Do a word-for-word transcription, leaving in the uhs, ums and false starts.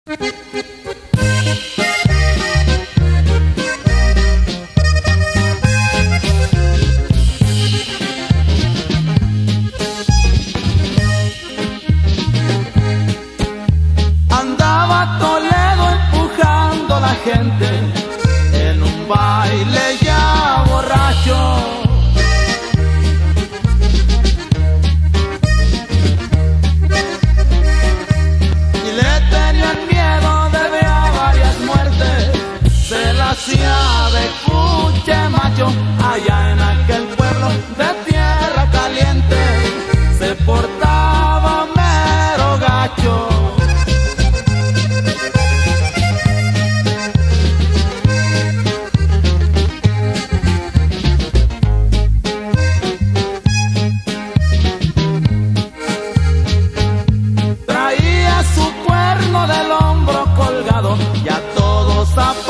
Andaba Toledo empujando a la gente en un baile ya borracho. Y le tenían miedo, debía varias muertes, se la hacía de cuche macho. Allá en aquel pueblo de tierra caliente se portaba mero gacho. Traía su cuerno del hombro colgado, ya todos